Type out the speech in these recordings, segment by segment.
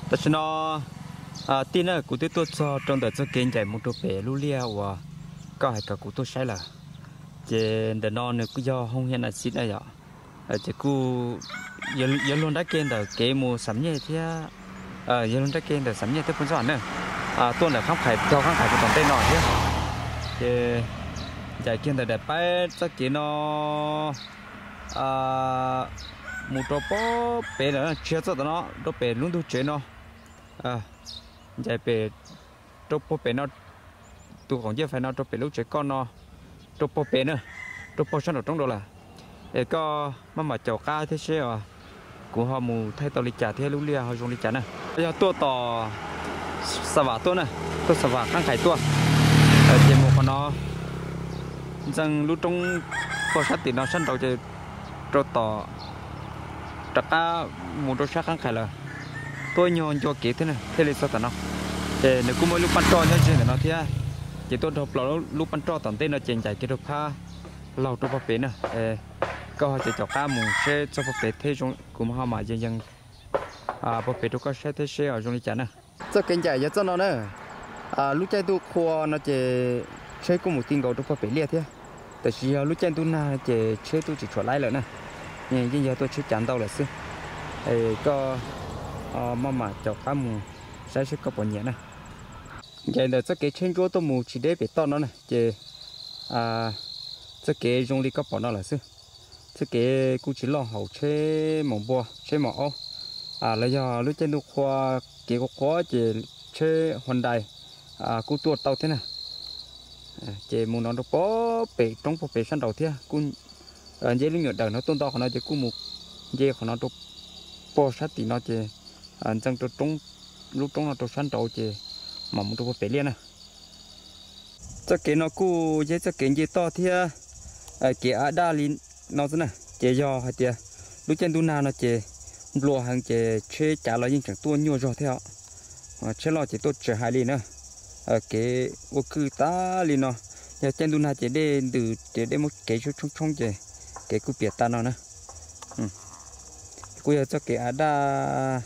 แต่ฉันtin là cụ tôi cho trong đời cho kiến giải một đồ bể lú lia và có hai cả cụ tôi sai là chỉ để nó nữa cứ do không hiện là xịt này ạ chỉ cụ giờ luôn đã kiến đời kế mùa sắm nhẹ thì giờ luôn đã kiến đời sắm nhẹ tới phân soạn nữa tuần là khám khải cho khám khải của toàn tây nọ chứ chỉ giải kiến đời đẹp bay chắc chỉ nó một đồ bó bể nữa chia cho nó đồ bể luôn tôi chế nó giải bể đồ bó bể nó tôi còn chưa phải nó đồ bể lúc chế con nó đồ bó bể nữa đồ bó sang ở trong đó là để có mà chậu cá thế xe à của họ mù thay tàu lịch trả thế lúc lia họ dùng lịch trả này bây giờ tua tàu sả vả tua này tua sả vả khang khải tua chế một con nó rằng lúc trong có sát thì nó săn đầu chế đồ tàu tất cả một đồ sát khang khải là tôi nhon cho kế thế này thế là sao tao nó để nếu cũng mới lúc ban trò nhá chứ nó thế chỉ tôi học là lúc ban trò tận tên nó chèn chạy cái đồ pha lâu cho bắp bể nè có chỉ cho cá mù xe cho bắp bể thế trong cũng họ mà dân bắp bể tôi có xe thế xe ở trong đi chả nè cho kênh chạy cho nó nè lúc chạy tôi khoa nó chỉ xe cũng một tin cầu cho bắp bể liệt thế tại vì lúc chạy tôi na chỉ xe tôi chỉ cho lái lại nè nhưng giờ tôi chưa chạm đâu là xưa có mà cho cá mù sẽ có bao nhiêu nè vậy là cái trên chỗ tôi mù chỉ để bị to nó này chỉ cái dùng đi có bỏ nó là xưa cái cú chỉ lo hậu chế mỏng bò chế mỏ là do lúc trên nước khoa cái có chỉ chế hoàn đại cú tuột tàu thế này chỉ mù nó bó bể trong bể săn đầu thế cú dễ linh nhựa đầu nó tôn to của nó chỉ cú mù dễ của nó đục bò sát thì nó chỉ chẳng trong lúc trong nó trong săn đầu chỉ mà một đục bể liền này chắc cái nó cú dễ chắc cái gì to thế cái ở đa linh nó thế này chế do hay chế lúc trên tu na nó chế lúa hàng chế chế trả lại những chẳng tua nhiều rồi theo chế lo chế tốt chế hai linh nữa cái vô cư ta linh nó giờ trên tu na chế để từ chế để một cái chút trong trong chế cái cú biệt ta nó nữa cú giờ cho cái ở đa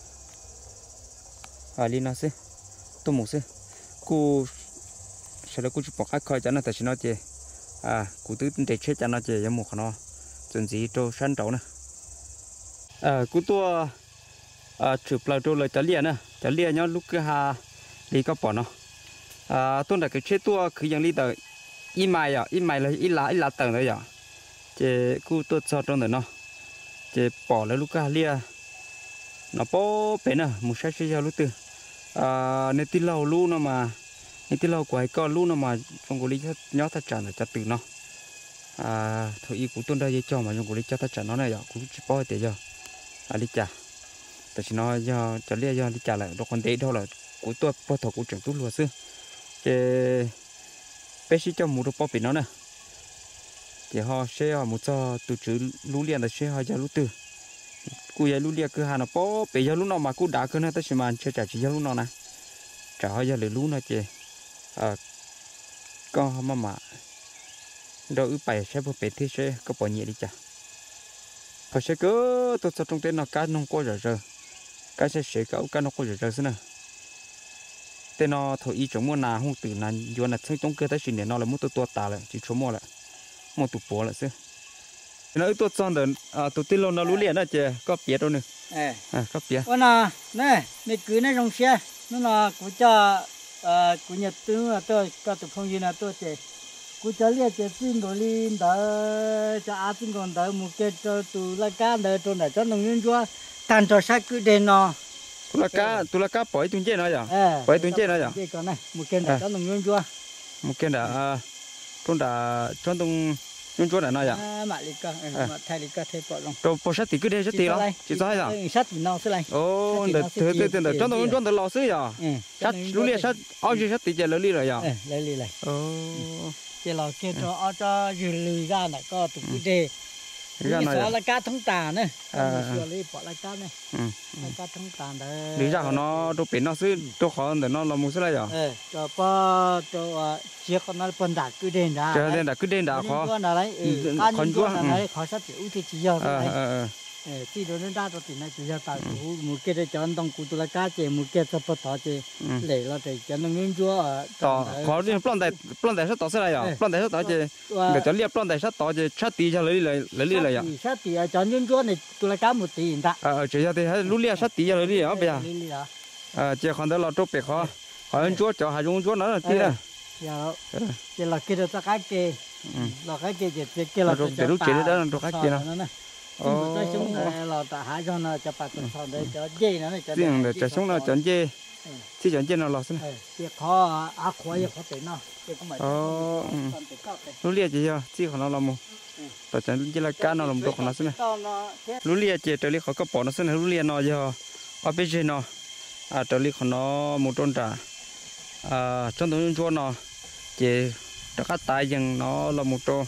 linh nó xí tôi một xí cú sau đó cú chụp bọc khai cho nó tại sao nó chế cụ tứ để chết cho nó chỉ một nó chuẩn gì cho săn trâu nè cụ tua chụp lại cho lại chả lia nhá lúc cái hà đi có bỏ nó tôi là cái chết tua cứ dạng đi tới ít mày là ít lá tầng đấy à chỉ cụ tua cho trong đấy nó chỉ bỏ lại lúc cái lia nó bỏ bể nè một sai sai lúc từ nên tí lâu luôn nó mà những cái lâu quay con luôn mà trong cái lý nhớ ta trả là trả từ nó thôi ý cũng tuân ra dây cho mà trong cái lý cho ta trả nó này giờ cũng chỉ bao tiền giờ đi trả tại vì nó giờ trả lia giờ đi trả lại đâu còn đấy đâu là của tôi bao thầu của trưởng tôi luôn xưa chứ bé sĩ cho một đôi bao biển nó nè thì họ sẽ một cho từ chữ lú liền là sẽ họ cho lú từ cú giờ lú liền cứ hà nó bao bây giờ lú nào mà cú đã cứ nó tới xem mà chưa trả chỉ giờ lú nào nè trả họ giờ lú nó chứ con mà đôi bài sẽ bộ bể thì sẽ có bao nhiêu đi chả họ sẽ cứ tôi cho trong tên nó cá nông qua rồi cá sẽ có cá nông qua rồi xí nè tên nó thôi ý chúng mua nà không từ nà vô nà thấy trong cơ thể xin để nó là một tôi tà lại chỉ số mua lại một tụ bò lại xí nó tôi chọn được tụ tin luôn nó lú liền đó chứ có biết đâu nữa có biết nè cứ này trong xe nó là của cha của nhật tướng là tôi có tụ phong gì là tôi chơi của cha liệt chơi xin đồ linh đó cha áp xin còn đó một cái cho tụ là cá đó cho này cho nông dân chúa tan cho sát cứ đền nó tụ là cá bỏi tung chơi nó vậy bỏi tung chơi nó vậy cái con này một cái đó cho nông dân chúa một cái đã trong tung nhưng chỗ này nói vậy mà lịch cơ mà thay lịch cơ thay bỏ lòng rồi bộ sát thì cứ để sát thì đó chỉ sao hả sát thì nó sẽ lại ô để thế trong đó trong đó lò xứ vậy sát lú lia sát ao gì sát thì giờ lú lia rồi vậy lấy lia lại ô cái lò kia cho dừa lười ra này có tụi cái ra này là cá thông tà nữa sửa lấy bỏ lại cá này cá thông tà đấy lý ra nó đồ biển nó xứ đồ khó để nó làm một số này vậy cho ba cho chiếc nó phân đạn cứ đền đã cứ đền đã khó con nào đấy con chúa nào đấy khó sát chịu thì chỉ giờ chỉ đồ nên đa cho tiền này chỉ là tại một cái để cho anh đông cụ tôi là cá chè một cái sắp bắt chè lấy là để cho nó nguyên chúa tỏ khó đi plan đại sát tỏ sẽ lại à plan đại sát tỏ chè để cho liệp plan đại sát tỏ chè sát tí cho lấy lại à sát tí cho nguyên chúa này tôi là cá một tí người ta chỉ cho thì hay lúc liệp sát tí cho lấy à bây giờ chè còn đó là trộn bể khó hỏi chúa cho hai chúng chúa nó là tí nè chè là kia cho cá chè là cái chè kia là để lúc chè đó là cá chè nào tôi xuống là ta hái cho nó cho bạn xong để cho dê nó này cho tiếng để cho xuống nó chọn dê chỉ chọn dê nó lọt xuống thì khó khó tiền nó lúc lia chỉ cho chỉ còn nó làm một tại chọn chỉ là cá nó làm đồ của nó xuống này lúc lia chỉ trở lại khó có bỏ nó xuống này lúc lia nó cho ở bên trên nó trở lại còn nó một tròn trà trong đó cho nó chỉ cho các tài dừng nó là một tròn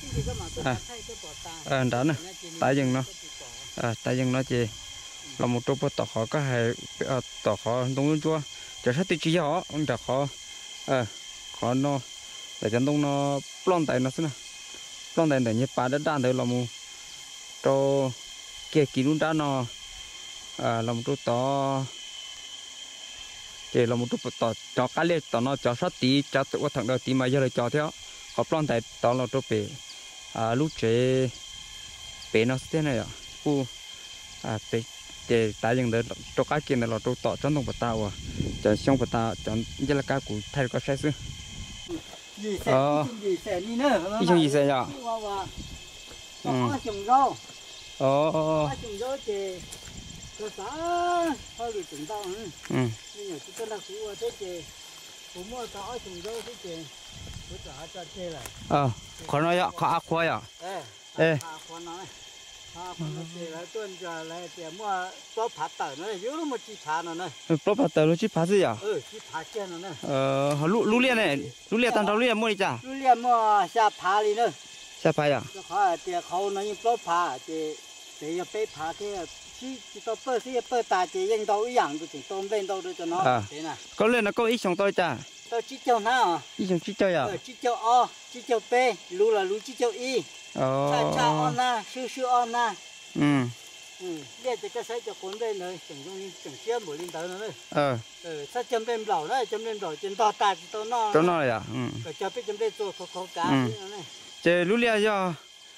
đó nè tại rừng nó tại rừng nó chỉ là một chỗ tỏ khó có hệ tỏ khó đông chua chờ sát tiêu chí họ ông trả khó khó nó để cho đông nó plon tại nó xí plon tại để như ba đất đan đấy là một chỗ kia kín luôn đã nó là một chỗ tỏ chỉ là một chỗ tỏ cho cá liệt tỏ nó cho sát tí cho tụi thằng đầu tí mà giờ lại cho theo họ plon tại tỏ là chỗ bể lúc chế bé nó thế này à bé để tại những đợt cho cá kia là cho tọt trong đồng bát tàu à cho xong bát tàu cho như là cá củ thay có sai xứ gì xe đi nữa gì xe à trồng rau trồng rau thì có xã hơi bị trồng rau nhưng mà chúng ta là cũng thế thì cũng mua tao trồng rau thế thì bữa giờ cho chơi lại còn nói ạ khó khoai à khoai nói khoai chơi lại tuần giờ lại thì mua bắp phạt tỏi nó yếu lắm một chi phá nó này bắp phạt tỏi nó chi phá gì à chi phá chơi nó này lú lia này lú lia tan trâu lia mua đi chả lú lia mua xa phá đi nữa xa phá à thìเขาnó như bắp phá thì bé phá cái chỉ tao bơ thì bơ ta chỉ yên đâu dạng thì tôm lên đâu cho nó thế này có lên nó có ít xong tôi chả tao chỉ cho nó ít xong chỉ cho à chỉ cho o chỉ cho b lú là lú chỉ cho y cha on na sư on na để cho cái sẽ cho cuốn bên này chẳng xem buổi lên tới nữa sao chấm bên lẩu đấy chấm bên lẩu trên to ta to nó rồi à rồi cho biết chấm bên to khó cá này chế lú lia cho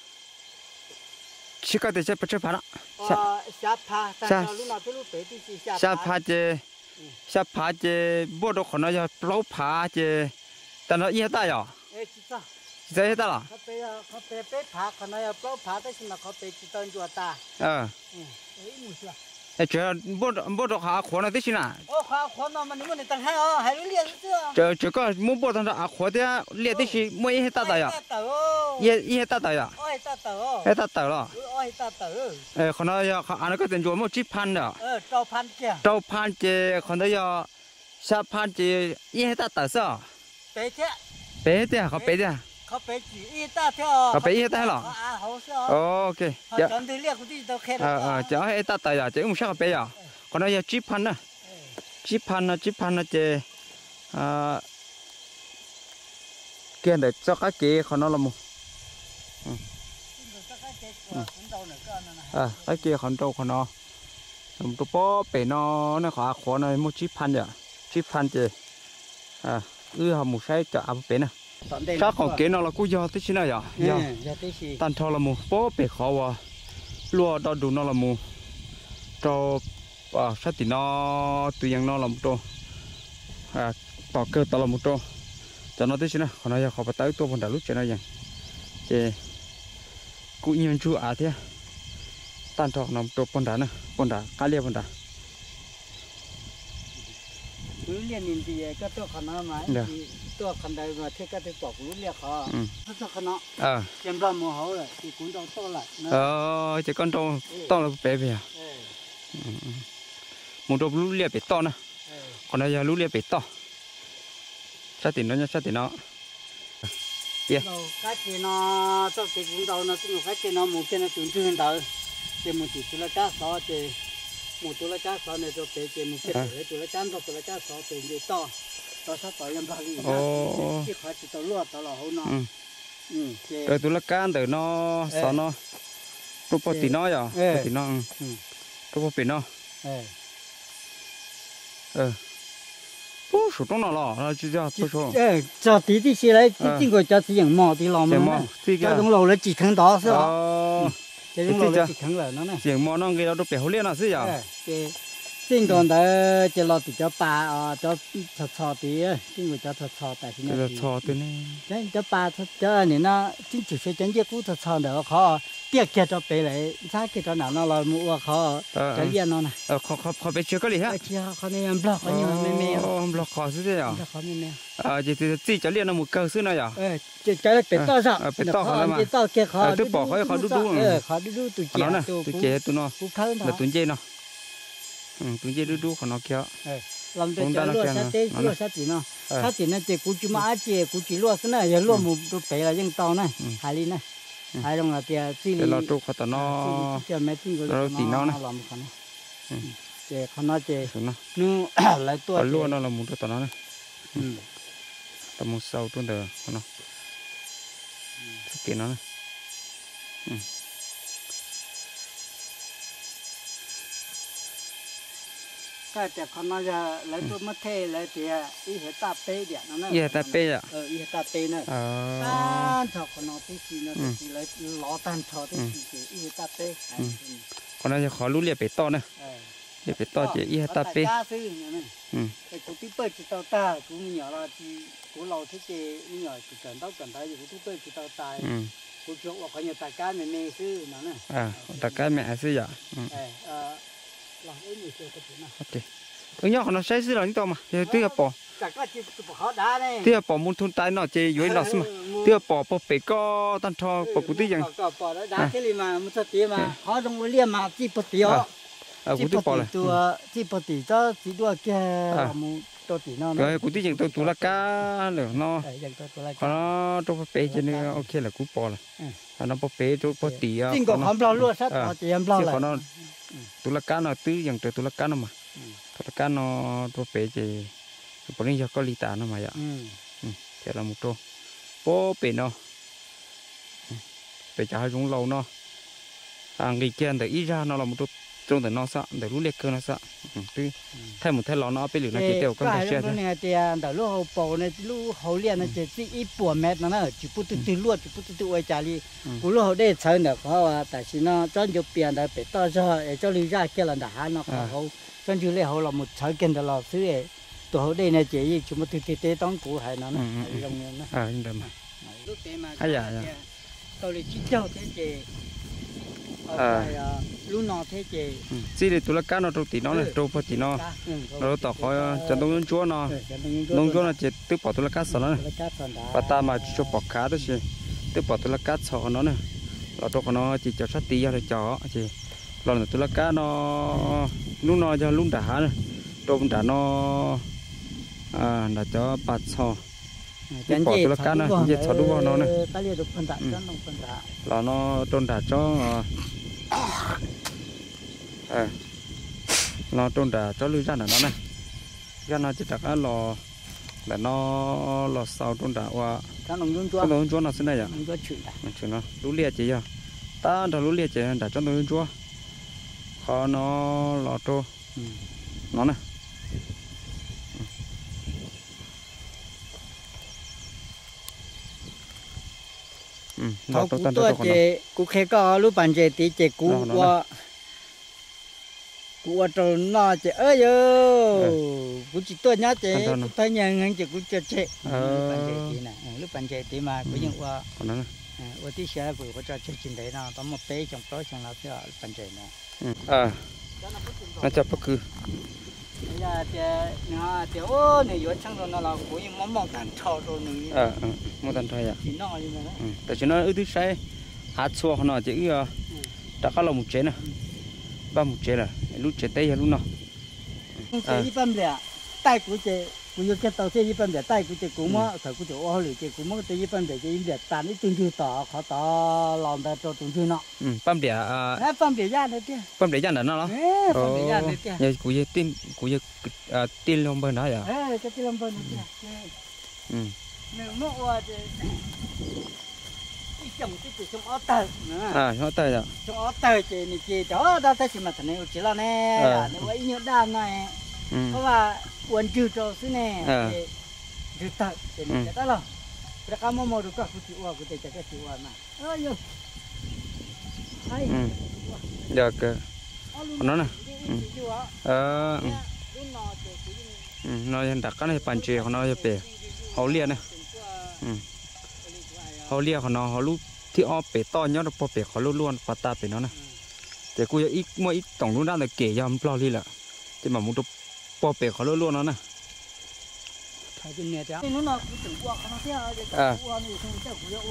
chỉ có thể chế bắt phá đó xa phá chế bộ đồ của nó cho lâu phá chế ta nó yên ta à giờ hết ta là เขาไปpháเขาnói lâu pháแต่ฉันเขาไปจิตนจัวตา chờ bộ đồ hạ khóa nó thế chứ nào khóa nó mà nếu mà tăng hai hai lưỡi liền chưa chờ có muốn bộ thằng đó khóa thế liền thế chứ mua hết ta tại à hết ta tại à hết ta tại rồi còn nó anh có tiền cho một chiếc pan đó trâu pan chứ còn nó sao pan chứ hết ta tại sao bé thế họ bé thế เขาไปจีอีตาเท่าเขาไปอีตาหรอโอเคจะจนได้เรียกกูที่ตัวแค่จะให้ตาตายอ่ะจะอุ้มชักไปอ่ะคนนั้นจะจีพันนะจีพันนะจะเกี่ยนเด็กสักกี่คนนั้นละมั้งไอ้เกี่ยคนโตคนนั้นผมตัวป้อเป็ดนอเนี่ยขาขวาเนี่ยมุจีพันจ้ะจีพันจะหมูใช้จะเอาเป็ดนะchắc còn kế nó là cú do thế nào vậy? Tan thọ là mù, bó bể khó quá, lúa đào đủ nó là mù, cho sát thì nó tùy nó là một trâu, tỏ cơ tao là một trâu, cho nó thế nào, còn nó giờ khó bắt tới tôi còn đã lúc cho nó vậy, thì cú nhân chú thế, tan thọ nó một trâu con đá, cá lia con đá. Liên nhìn thì cáiตัวขนาดไหนตัวขนาดมาเท่ากับตัวปอกรู้เรียกเขาตัวขนาดเต็มบ้านหมดเลยที่คุณต้องโตละจะก้อนโตโตแล้วเป๊ะไปอ่ะหมูโตรู้เรียกเป็ดโตนะคนนั้นจะรู้เรียกเป็ดโตชาติน้อยชาติน้อยเดี๋ยวcái gì nóตัวเป็ดคุณเราเนาะตัวcái gì nóหมูเป็นตัวจุนเตอเจ้าหมูติดตัวละจ้าซอเจ้หมูตัวละจ้าซอเนี่ยตัวเป็ดเจ้าหมูเป็ดตัวละจ้าตัวละจ้าซอเป็นเยอะโตตัวสัตว์ตัวยังบางอยู่ที่เขาจะตัวลวดตัวละหัวเนาะตัวละก้านตัวน้อสอนน้อ đồ bò tí nó à tí nó đồ bò bể nó số trong nào là chỉ cho số cho tí tí xí lấy chính cái cho tí những mỏ tí lò mà cho trong lò là chỉ thằng đó sao cho trong lò là chỉ thằng là nó này những mỏ nó cái đó đồ bể hậu liên là gì à chính còn đó cho lò thì cho ba cho thọ tí chính cái cho thọ tại vì nó thọ tí này cái cho ba cho nên nó chính chủ sẽ chân cú thọ được khó tiếc kia cho bể lại sao kia cho nào nó là mua khó cho liên nó này khó bể chưa có gì hết khó nên em block khó nhưng mà mẹ block khó thế à khó mẹ chỉ cho liên nó một câu xưa này à cho nó bể to sao bể to khó mà to kia khó tôi bỏ khó đu khó đu tụi trẻ tụi trẻ tụi nó là tụi trẻ nó tụi trẻ đu khó nó kia làm để cho lúa sát tí nó sát tí nó chỉ cú chỉ mà chỉ cú chỉ lúa thế này giờ lúa một đôi bể là dân tàu này hai ly này hai đồng là tiền xí li là trâu khó nó tiền mấy tiền nó tí nó này làm cái này chỉ khó nó chỉ nu lại tua lúa nó là một đôi tao nó này tao một sau tuần đời nó cái nó này cáiแต่เขาน่าจะเลยตัวมาเทเลยเดียอีเหตาเป้เดียนั่นน่ะอีเหตาเป้อะอีเหตาเป้น่ะต้านชอบคนนอที่สีน่ะที่เลยล้อต้านชอบที่สีอีเหตาเป้คนน่าจะขอรู้เรียกเป็ดต้อนะเรียกเป็ดต้อเจอีเหตาเป้ไอ้กูที่เปิดจิตตากูมีอย่างละที่กูเราที่เจมีอย่างกูเกิดต้องกันได้อยู่กูที่เปิดจิตตากูชอบว่าเขาเนี่ยตาก้าไม่ไม่ซื้อนั่นน่ะตาก้าไม่ซื้ออ่ะ là ấy người chơi cái chuyện nào? Ok. Nhóc nó sai xí là những tao mà, tiếc bỏ. Chả có chuyện bỏ khó đá này. Tiếc bỏ muốn thôn tai nó chơi dưới nó mà. Tiếc bỏ bể co tan thò bỏ cụ tí chẳng. Bỏ đó đá cái gì mà muốn thật tí mà khó trong cái liêm mà chỉ bỏ tí ó. Cụ tí bỏ lại. Chỉ bỏ tí cho chỉ đua kia muốn cho tí nó. Rồi cụ tí chẳng tôi là cá nữa nó. Nó trong bể cho nên ok là cụ bỏ lại. Nó bỏ bể cho bỏ tí. Chính có không bao luôn sát họ chỉ em bao lại. Tụi là cá nó tứ dần từ tụi là cá nó mà tụi là cá nó tụi bé thì bọn nó có lì tả nó mà vậy thế là một trâu bố bé nó bé chả giống lâu nó người kia để ít ra nó là một trâu trong để nó sợ để lú liệt cơ nó sợ tuy thay một thay lò nó bé lửa nó chỉ tiêu con cái xe thôi này thì để lú hậu bò này lú hậu liệt nó chỉ ít bùa mét nó chỉ bút từ lúa chỉ bút từ quay trả đi cú lú hậu đây chơi được họ tại vì nó cho nhiều tiền để bé to cho lưu ra kia là đã nó hậu cho nhiều lẽ hậu là một chơi kiện để lò xứ ấy tụi hậu đây này chỉ chúng ta từ từ đóng cú hay nó nhưng mà lúc đấy mà hay à tôi lại chỉ cho thế chị lúc nào thế chị chỉ để tụi là cá nó trâu tí nó này trâu bò tí nó tỏ khỏi chân đông chúa nó đông chúa nó chỉ tự bỏ tụi là cá sấu nó này và ta mà cho bỏ cá đó chứ tự bỏ tụi là cá sấu nó này là trâu của nó chỉ cho sát tí ra cho chỉ là tụi là cá nó lúc nó cho lúc đã này trâu đã nó đã cho bát sấu bỏ tụi là cá này chỉ cho đúng vào nó này là nó trâu đã cho nó trôn đã cho lưu ra là nó này ra nó chỉ đặt lò là nó lò sau trôn đã qua cái nông chúa nó xin này à chuyện nó lú liệt chỉ à ta đã lú liệt chỉ đã cho nông chúa khó nó lò trô nó này thầu cú tôi chỉ cú khai có lúc bạn chỉ cú qua trâu nó chỉ ơi cú chỉ tôi nhá chỉ thấy nhận chỉ cú chơi chơi lúc bạn chỉ mà cú những qua tí xe cú có cho chơi chuyện đấy nó tóm một bé trong tối xong là cái bạn chỉ nè nó chập bất cứ giờ thì ô này vừa chẳng rồi nó là cú những món tàn trâu rồi nữa món tàn trâu à chỉ nó như vậy đó tại vì nó thứ sai hạt xua nó chỉ đã có là một chế nè ba một chế là lúc chế tây hay lúc nào chế一般的带股chế股有cái tàu chế一般的带股chế股mà thời股chế ô lưỡi chế股mà cái一般的chế一般但你tunjuk tao họ tao làm ta cho tunjuk nó băm đĩa băm đĩa ra đấy chứ băm đĩa ra nữa nó băm đĩa ra đấy chứ giờ cụ giờ tin lông bên đó vậy cái tin lông bên đó chứ nếu mà trồng cái gì trồng ớt tơi nữa à nó tay rồi trồng ớt tơi chị này chị đó đó tới chỉ mà thằng này chỉ là nè nếu ấy nhớ đàn này có mà uốn chữ cho xí nè chữ tơi chị này đó là cái kamu mau được các chị uống cái cái chị uống mà ơi yo hay được nó nè nó hiện đặt cái này bàn chè của nóจะเป็นhọ lia nè họ lia của nó họ lúcที่อ้อเป็ดต้อนยอดพอเป็ดเขาล้วนๆปลาตาเป็ดเนาะนะแต่กูจะอีกเมื่ออีกต่องรู้ด้านแต่เก๋ยอมปลอลี่แหละจะมามุดพอเป็ดเขาล้วนๆเนาะนะ nó nó cũng tự uống nó thế uống này không chắc cũng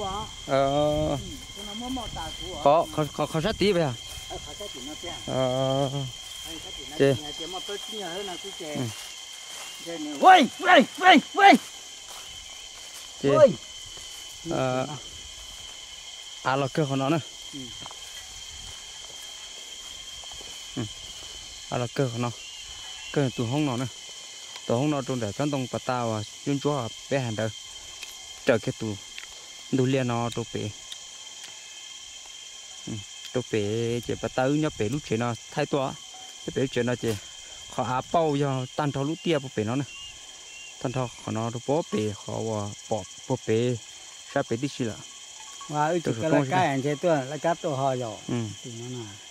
uống เขาชัดตีไปอ่ะเจเว้ยเว้ยเว้ยเว้ยเจเราเกลือของnó nữaเราเกลือของnóเกลือตัวห้องnó nữaตัวห้องnóตรงเดี๋ยวฉันต้องปะตาวยุ่งจ้วไปหันเด้อเจอแค่ตัวดูเลียnóตัวเป๋ตัวเป๋เจ็บปะตาอึ้งเนี่ยเป๋ลูกเฉยnó thayตัวเป๋เฉยnóเจเขาอาเป้ายอตันทอลูกเตี้ยปุ๊เป๋nóนะตันทอของnóตัวป๊อเป๋เขาว่าปอบปุ๊เป๋ใช้เป๋ที่ชิละว่าไอ้จุดกระไรอันเจ้าตัวแล้วก็ตัวหอยอยู่ตรงนั้นน่ะ